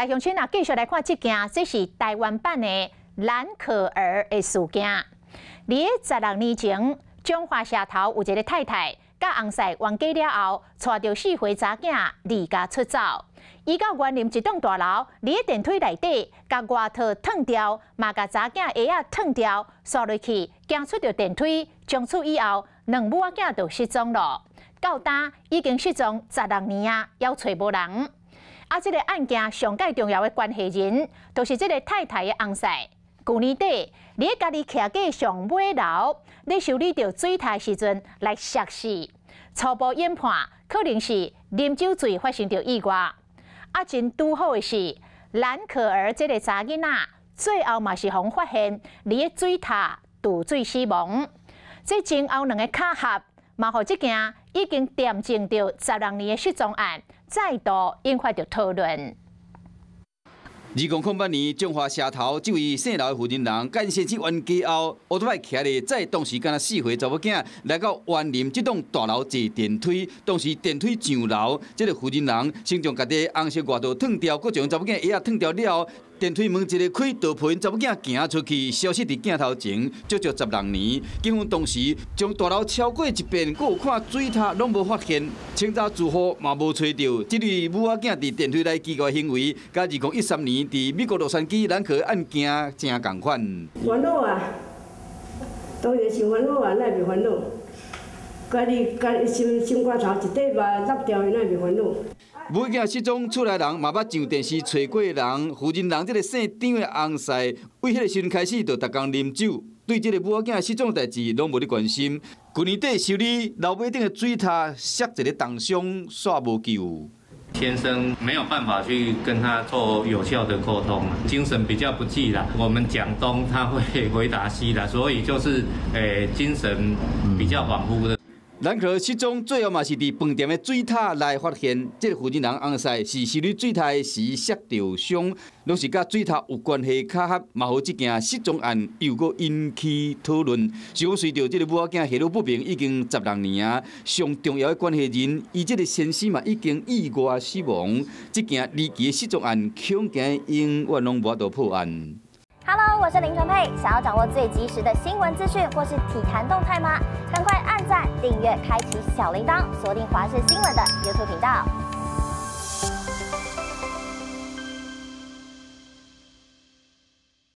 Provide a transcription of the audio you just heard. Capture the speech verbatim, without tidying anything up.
来，乡亲啊，继续来看这件，这是台湾版的蓝可儿的事件。伫十六年前，中华社头有一个太太，甲翁婿冤家了后，带着四岁查囝离家出走。伊到园林一栋大楼，伫电梯内底，甲外套脱掉，嘛甲查囝鞋仔脱掉，锁落去，行出着电梯。从此以后，两母仔囝就失踪了。到今已经失踪十六年啊，还找无人。啊，这个案件上界重要的关系人，就是这个太太的翁婿。去年底，伫家己徛过上尾楼，咧修理着水塔时阵来摔死。初步研判，可能是啉酒醉发生着意外。啊，真拄好的是，蓝可儿这个查囡仔，最后嘛是互发现伫个水塔渡水死亡。这前后两个巧合，嘛互这件已经验证着十六年的失踪案，再度引发着讨论。 二零零八年，中华社头这位姓刘的负责人，干先去冤家后，乌托邦徛咧，在当时敢若四岁查某囝来到园林这栋大楼坐电梯，当时电梯上楼，这个负责人先将家己红色外套脱掉，佮将查某囝鞋仔脱掉了后。电梯门一个开，倒陪查某囝行出去，消失伫镜头前，足足十六年。警方当时将大楼超过一遍，佮有看水塔拢无发现，清查住户嘛无找到。这类母仔囝伫电梯内奇怪行为，甲二零一三年伫美国洛杉矶兰可案件正共款。 烦恼啊，当然是烦恼啊，哪会袂烦恼？家己家己心心肝头一块肉落掉，哪会袂烦恼？ 母囝失踪，厝内人嘛捌上电视找过人，负责人这个姓张的翁婿，为迄个时阵开始就逐工啉酒，对这个母仔囝失踪代志拢无咧关心。去年底修理楼尾顶的水塔，摔一个重伤，煞无救。 先生没有办法去跟他做有效的沟通，精神比较不济啦。我们讲东，他会回答西啦，所以就是诶、欸、精神比较恍惚的。 蓝可儿失踪，最后嘛是伫饭店的水塔内发现，这个负责人翁婿是修理水塔的时摔着伤，拢是甲水塔有关系巧合，嘛互这件失踪案又搁引起讨论。是讲随着这个母仔囝下落不明已经十六年啊，上重要的关系人，伊这个先生嘛已经意外死亡，这件离奇的失踪案恐惊永远拢无法度破案。 Hello， 我是林纯佩。想要掌握最及时的新闻资讯或是体坛动态吗？赶快按赞、订阅、开启小铃铛，锁定华视新闻的 YouTube 频道。